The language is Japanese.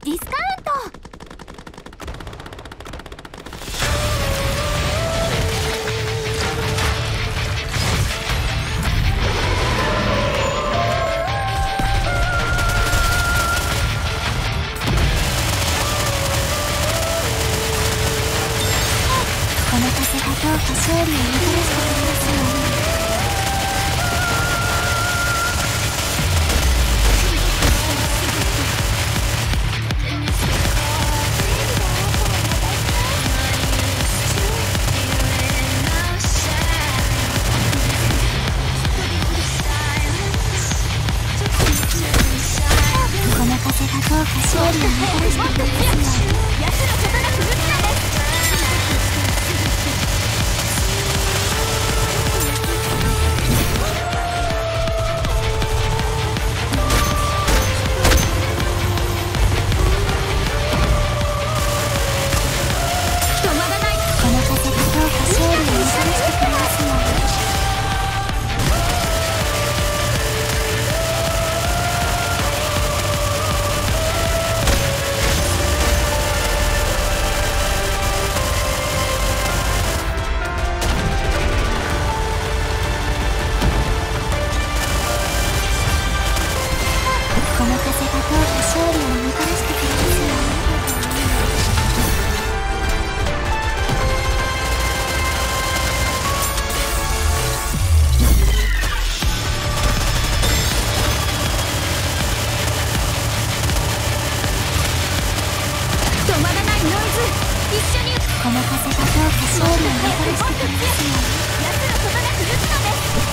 ディスカウント。この風がどうか勝利をもたらしてくれますように。この風がどうか勝利をもたらしてくれますように。奴のことが狂ったんです。この風がどうか勝利をもたらしてくれますように。止まらないノイズ、一緒に。この風がどうか勝利をもたらしてくれますように。奴のことが狂ったんです。